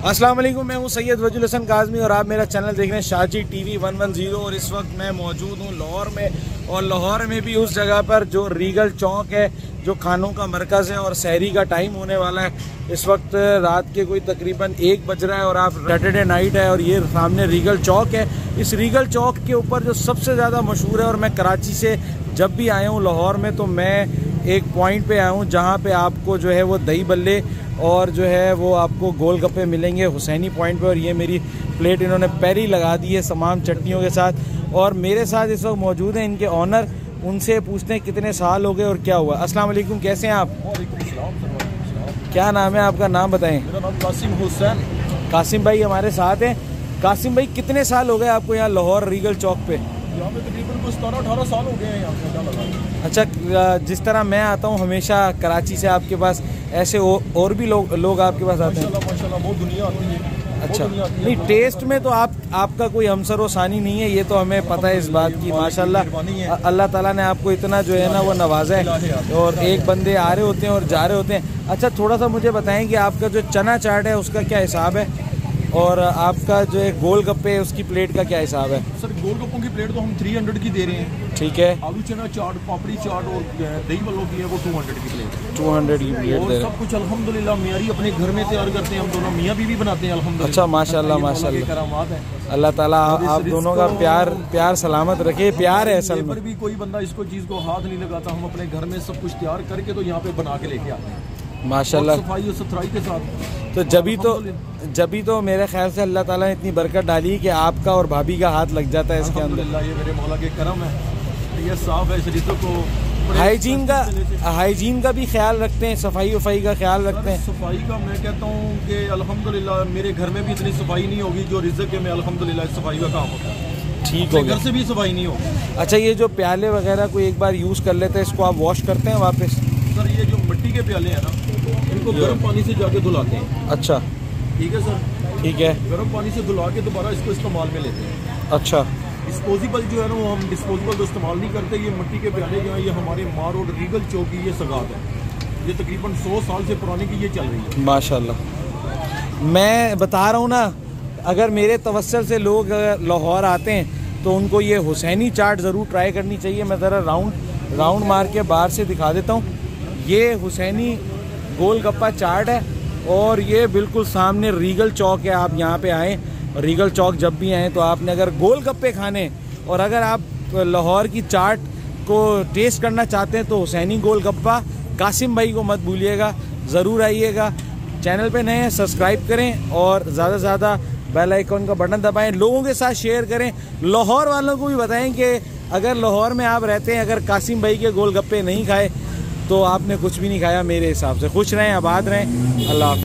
अस्सलाम वालेकुम, मैं हूं सैयद वजूल हसन काज़मी और आप मेरा चैनल देख रहे हैं शाहजी टीवी 110। और इस वक्त मैं मौजूद हूं लाहौर में, और लाहौर में भी उस जगह पर जो रीगल चौक है, जो खानों का मरकज़ है, और सहरी का टाइम होने वाला है। इस वक्त रात के कोई तकरीबन 1 बज रहा है और आप सैटरडे नाइट है और ये सामने रीगल चौक है। इस रीगल चौक के ऊपर जो सबसे ज़्यादा मशहूर है, और मैं कराची से जब भी आया हूँ लाहौर में तो मैं एक पॉइंट पे आया हूँ जहाँ पे आपको जो है वो दही बल्ले और जो है वो आपको गोलगप्पे मिलेंगे हुसैनी पॉइंट पे। और ये मेरी प्लेट इन्होंने पहले ही लगा दी है तमाम चटनियों के साथ। और मेरे साथ इस वक्त मौजूद हैं इनके ऑनर, उनसे पूछते हैं कितने साल हो गए और क्या हुआ। अस्सलाम वालेकुम, कैसे हैं आप? क्या नाम है आपका? नाम बताएं। मेरा नाम कासिम हुसैन। कासिम भाई हमारे साथ हैं। कासिम भाई, कितने साल हो गए आपको यहाँ लाहौर रीगल चौक पे? यहाँ पे तकरीबन 17-18 साल हो गए हैं यहाँ पे लगा। अच्छा, जिस तरह मैं आता हूँ हमेशा कराची से, आपके पास ऐसे और भी लोग आपके पास आते हैं? माशाल्लाह बहुत दुनिया आती है। अच्छा, नहीं टेस्ट में तो आपका कोई हमसर सानी नहीं है, ये तो हमें पता है इस बात की। माशाल्लाह अल्लाह ताला ने आपको इतना जो है ना वो नवाजा है। और एक बंदे आ रहे होते हैं और जा रहे होते हैं। अच्छा, थोड़ा सा मुझे बताएं कि आपका जो चना चाट है उसका क्या हिसाब है, और आपका जो है गोलगप्पे है उसकी प्लेट का क्या हिसाब है? सर गोलगप्पों की प्लेट तो हम 300 की दे रहे हैं। ठीक है। आलू चना चाट, पापड़ी चाट और दही बल्लों की है वो 200 की प्लेट। 200 की प्लेट दे रहे हैं। सब कुछ अल्हम्दुलिल्लाह मियारी अपने घर में तैयार करते हैं हम दोनों, मियाँ बीवी बनाते हैं अल्हम्दुलिल्लाह। अच्छा, माशाल्लाह माशाल्लाह, करामात है। अल्लाह ताला आप दोनों का प्यार सलामत रखे। प्यार है असल में। भी कोई बंदा इसको चीज़ को हाथ नहीं लगाता, हम अपने घर में सब कुछ तैयार करके तो यहाँ पे बना के लेके आते हैं माशाल्लाह, सफाई और सुथराई के साथ। तो जभी तो मेरे ख्याल से अल्लाह ताला ने इतनी बरकत डाली कि आपका और भाभी का हाथ लग जाता है इसके अंदर। ये मेरे मौला के करम है, ये साफ है। शरीतों को हाइजीन का भी ख्याल रखते हैं, सफाई वफाई का ख्याल रखते हैं। सफाई का मैं कहता हूँ कि अल्हम्दुलिल्लाह मेरे घर में भी इतनी सफाई नहीं होगी जो रिज़्क़ में अल्हम्दुलिल्लाह सफाई का काम होता है। ठीक हो गया। घर से भी सफाई नहीं होगी। अच्छा, ये जो प्याले वगैरह को एक बार यूज़ कर लेते हैं, इसको आप वॉश करते हैं वापस? सर ये जो मिट्टी के प्याले हैं ना, इनको गर्म पानी से जाके धुलाते हैं। अच्छा, ठीक है सर। ठीक है। गर्म पानी से धुला के दोबारा इसको इस्तेमाल में लेते हैं। अच्छा। डिस्पोजेबल जो है ना वो हम डिस्पोजेबल तो इस्तेमाल नहीं करते। ये मिट्टी के प्याले जो है ये हमारे मार रोड रीगल चौक की ये सगात है। ये तकरीबन 100 साल से पुरानी की ये चल रही है माशाल्लाह। मैं बता रहा हूँ ना, अगर मेरे तवस्सुल से लोग लाहौर आते हैं तो उनको ये हुसैनी चाट ज़रूर ट्राई करनी चाहिए। मैं ज़रा राउंड मार के बाहर से दिखा देता हूँ। ये हुसैनी गोलगप्पा चाट है और ये बिल्कुल सामने रीगल चौक है। आप यहाँ पे आएँ, रीगल चौक जब भी आएँ तो आपने अगर गोलगप्पे खाने और अगर आप लाहौर की चाट को टेस्ट करना चाहते हैं तो हुसैनी गोलगप्पा, कासिम भाई को मत भूलिएगा, ज़रूर आइएगा। चैनल पे नए हैं सब्सक्राइब करें और ज़्यादा से ज़्यादा बेल आइकन का बटन दबाएं, लोगों के साथ शेयर करें। लाहौर वालों को भी बताएं कि अगर लाहौर में आप रहते हैं, अगर कासिम भाई के गोलगप्पे नहीं खाए तो आपने कुछ भी नहीं खाया मेरे हिसाब से। खुश रहें, आबाद रहें, अल्लाह।